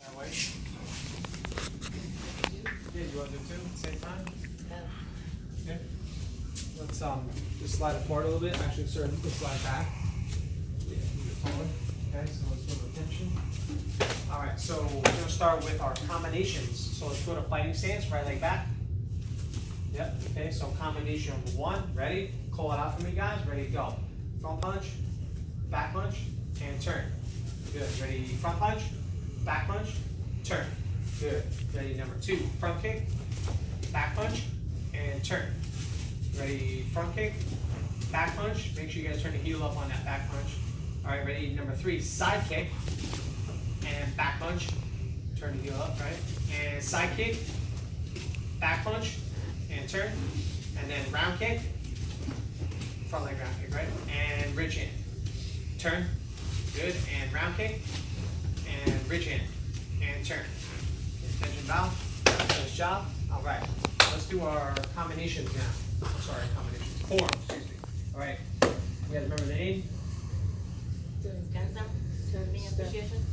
That way. Yeah, you want to do two at the same time? No. Okay. Let's just slide it forward a little bit. Actually, sir, you can slide back. Yeah, move it forward. Okay, so let's build attention. All right, so we're gonna start with our combinations. So let's go to fighting stance, right leg back. Yep, okay, so combination number one, ready? Call it out for me, guys. Ready, go. Front punch, back punch, and turn. Good. Ready, front punch, back punch, turn. Good. Ready, number two, front kick, back punch, and turn. Ready, front kick, back punch. Make sure you guys turn the heel up on that back punch. All right, ready, number three, side kick, and back punch. Turn the heel up, right? And side kick, back punch, and turn. And then round kick, front leg round kick, right? And ridge in. Turn. Good. And round kick, and ridge in. And turn. Attention, bow. Nice job. All right. Let's do our combinations now. Sorry, combinations. Form, excuse me. All right. You guys remember the name? Turning appreciation.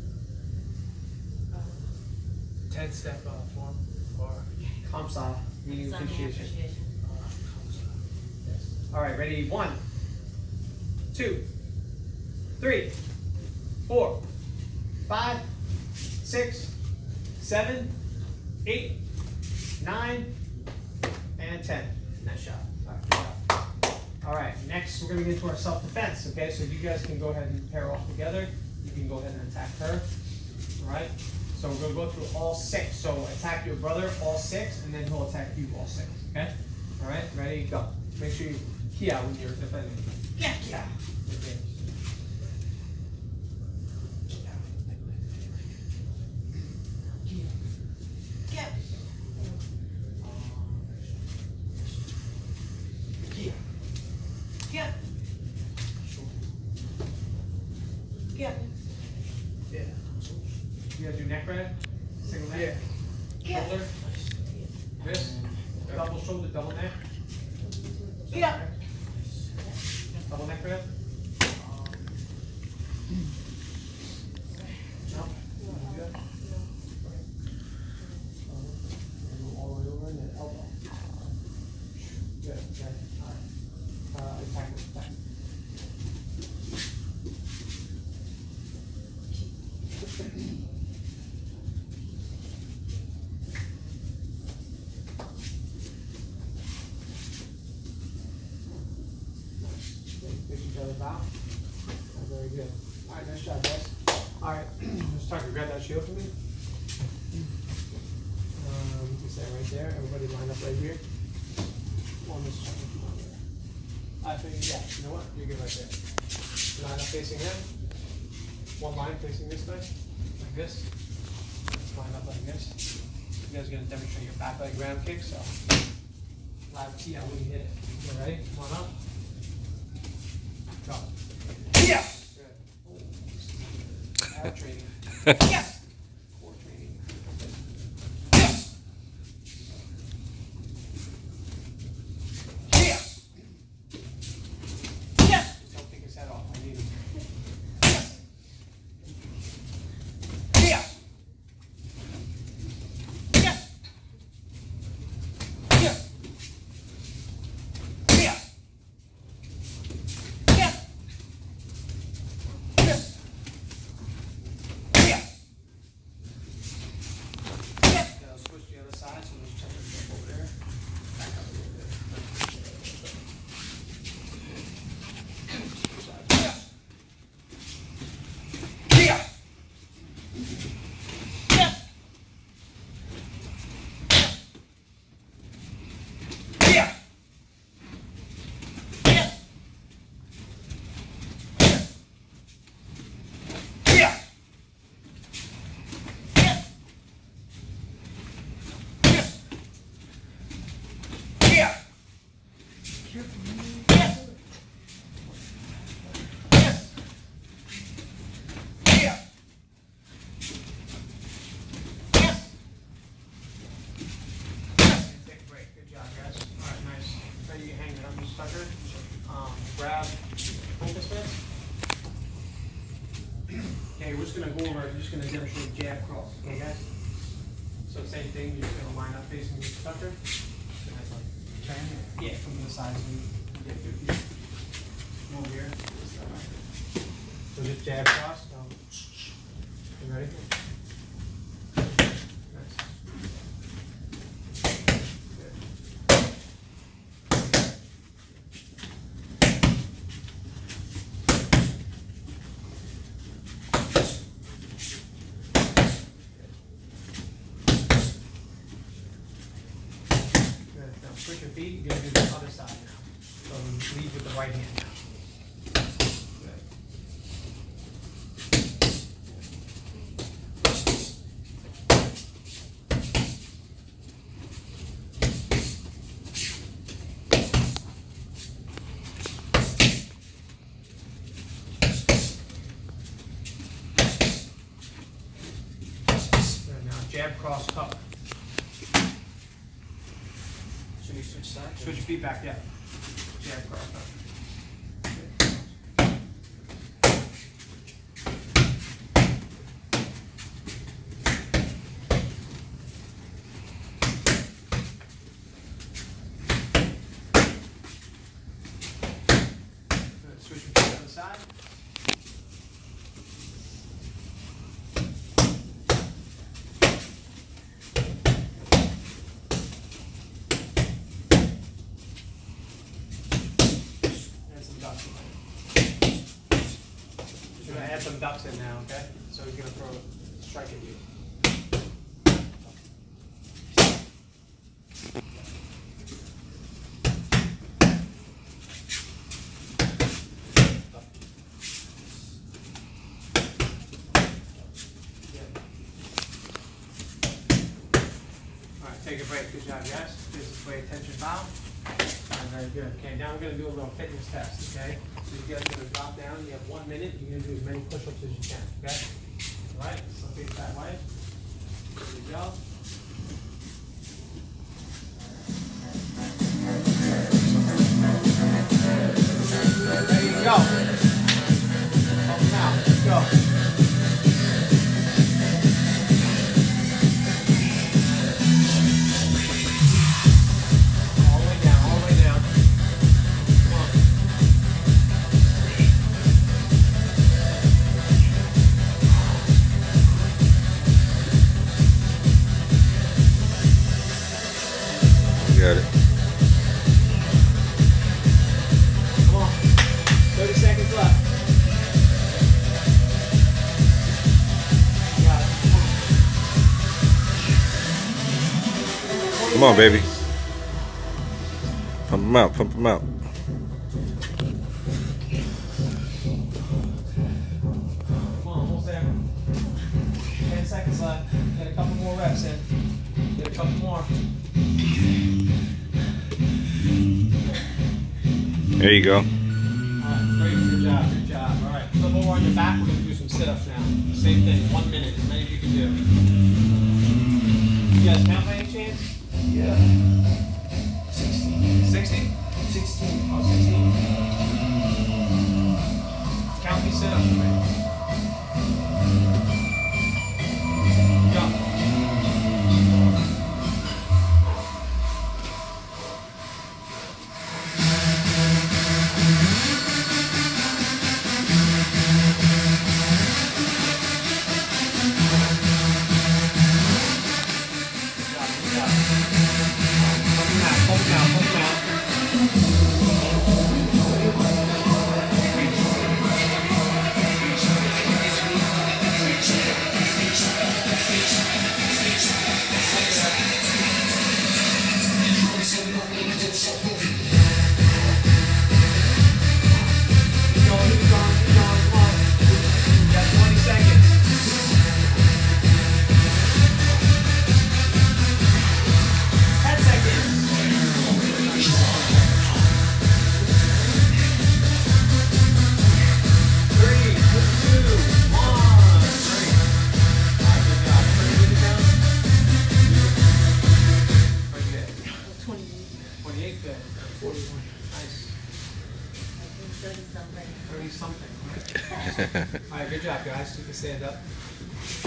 10-step form or Kamsa, meaning appreciation. Yes. All right, ready? 1, 2, 3, 4, 5, 6, 7, 8, 9, and 10. Nice shot. All right, good job. All right, next we're going to get into our self-defense. Okay, so you guys can go ahead and pair off together. You can go ahead and attack her. All right. So we're going to go through all 6. So attack your brother, all 6, and then he'll attack you, all 6. Okay? All right? Ready? Go. Make sure you key out when you're defending. Yeah. Yeah. Okay. Yeah. Yeah. Yeah. Yeah. You gotta do neck grab, single neck, shoulder, wrist, double shoulder, double neck. Yeah. Double neck grab. No. Good. All the way over and then elbow. Good. Okay. All right. Attack. Face each other bow. Very good. All right, nice job, guys. All right, let's start to grab that shield for me. You can stay right there. Everybody line up right here. On this side. I think, yeah, you know what? You're good right there. Line up facing him. One line facing this way, like this. Let's line up like this. You guys are going to demonstrate your back leg round kick, so live key out when you hit it. You ready? Come on up. Go. Yeah! Good. Oh, ab training. Yeah! Core training. Yeah! Yeah! Yeah! Just don't take his head off. I need him. Yeah! Yeah! Yeah! Yeah! Yeah! just gonna demonstrate jab cross, okay guys? So same thing, you're just gonna line up facing your instructor. Turn, yeah, from the side, so you get your feet. Come over here. So just jab cross, you ready? Next. Good. Now switch your feet, you're gonna do the other side now. So lead with the right hand now. Good. Good. Now jab cross tuck. Should we switch sides? Switch your feet back, yeah. Jab cross tuck. Good. Switch your feet to the other side. Add some ducks in there. You're gonna add some ducks in now, okay? So he's gonna throw a strike at you. Alright, take a break. Good job, guys. This is way attention bow. Alright, very good. Okay, now we're gonna do a little fitness test, okay? So you guys are gonna drop down, you have 1 minute, you're gonna do as many push-ups as you can, okay? Alright, so face that way. There you go. There you go. Up now, let's go. All the way down, all the way down. Come on. Got it. Come on. 30 seconds left. You got it. Come on, baby. Pump them out, pump them out. Come on, almost there. 10 seconds left. Get a couple more reps in. Get a couple more. There you go. Alright, great. Good job. Good job. Alright, flip over on your back. We're going to do some sit-ups now. Same thing. 1 minute. As many as you can do. You guys count by any chance? Yeah. 60? 16. Oh, 16. Count these sit-ups for me. Go. Good job. Pump them out, pump them out, pump them out. Keep going, keep going, keep going, come on. You got 20 seconds. 10 seconds. Three, two, one. Great. Alright, good job. Everybody get it down? Very good. 28, good. 41. Nice. 30 something. Alright, good job, guys. You can stand up.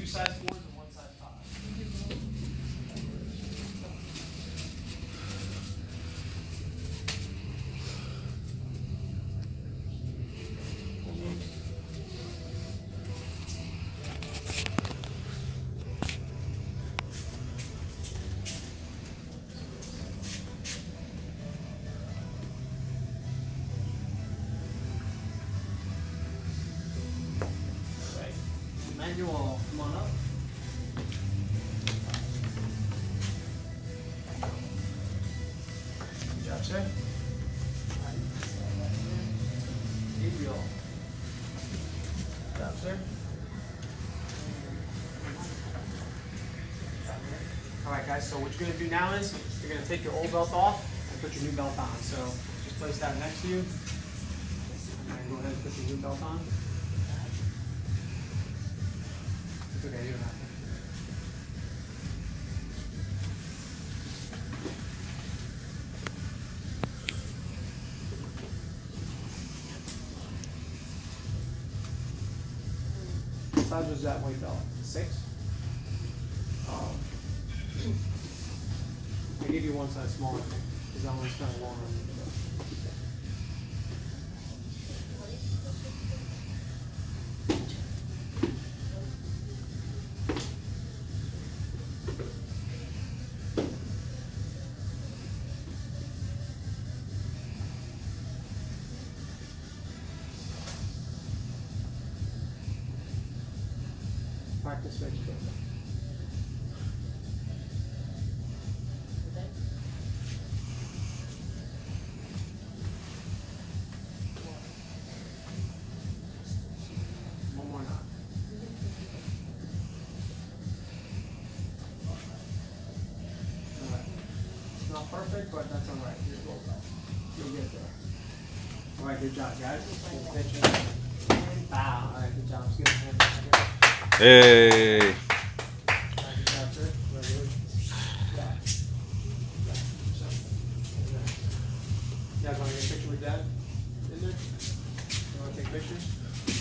size 4s and 1 size 5. Right. Emmanuel, come on up. Good job, sir. Gabriel. Good job, sir. Alright guys, so what you're going to do now is you're going to take your old belt off and put your new belt on. So just place that next to you. And go ahead and put your new belt on. It's okay, you don't have to. What size was that weight belt? 6? I gave you one size smaller, because that one's kind of longer. Practice makes perfect. One more knot. Alright. It's not perfect, but that's alright. You're close. You'll get there. Alright, good job, guys. Good pitching. Wow. Alright, good job. Let's get a hand. Hey.